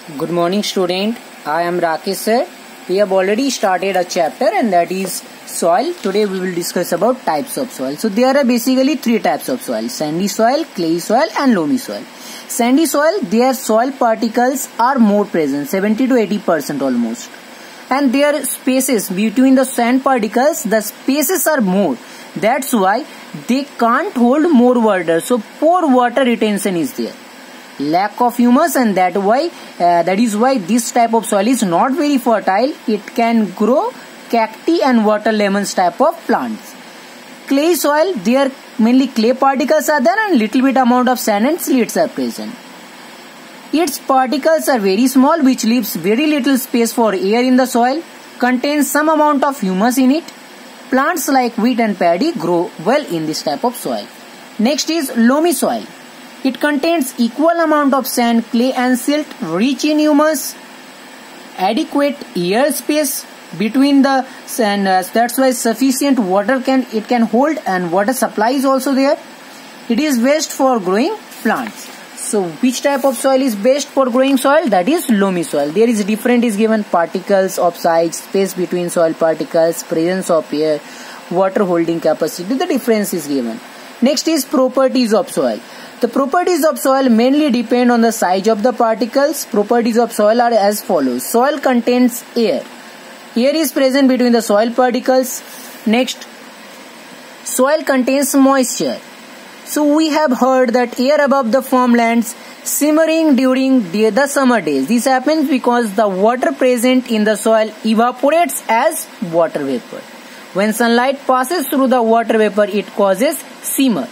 Good morning, student. I am Rakesh sir. We have already started a chapter and that is soil. Today we will discuss about types of soil. So there are basically three types of soil: sandy soil, clay soil and loamy soil. Sandy soil, their soil particles are more present, 70 to 80% almost. And their spaces between the sand particles, the spaces are more. That's why they can't hold more water. So poor water retention is there. Lack of humus, and that is why this type of soil is not very fertile. It can grow cacti and water lemons type of plants. Clay soil, there mainly clay particles are there and little bit amount of sand and slits are present. Its particles are very small, which leaves very little space for air in the soil. Contains some amount of humus in it. Plants like wheat and paddy grow well in this type of soil. Next is loamy soil. It contains equal amount of sand, clay and silt, rich in humus, adequate air space between the sand. That's why sufficient water it can hold, and water supply is also there. It is best for growing plants. So which type of soil is best for growing soil? That is loamy soil. There is different is given: particles of size, space between soil particles, presence of air, water holding capacity. The difference is given. Next is properties of soil. The properties of soil mainly depend on the size of the particles. Properties of soil are as follows. Soil contains air. Air is present between the soil particles. Next, soil contains moisture. So we have heard that air above the farmlands simmering during the summer days. This happens because the water present in the soil evaporates as water vapor. When sunlight passes through the water vapor, it causes simmer.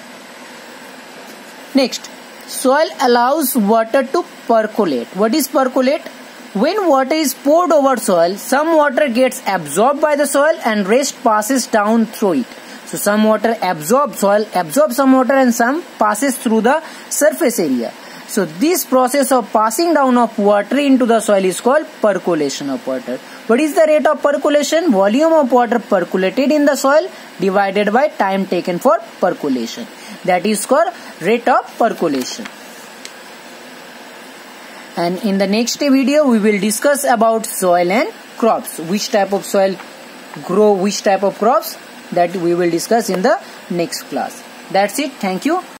Next, soil allows water to percolate. What is percolate? When water is poured over soil, some water gets absorbed by the soil and rest passes down through it. So some water absorbs some water and some passes through the surface area. So this process of passing down of water into the soil is called percolation of water. What is the rate of percolation? Volume of water percolated in the soil divided by time taken for percolation. That is called rate of percolation. And in the next video we will discuss about soil and crops. Which type of soil grow which type of crops, that we will discuss in the next class. That's it. Thank you.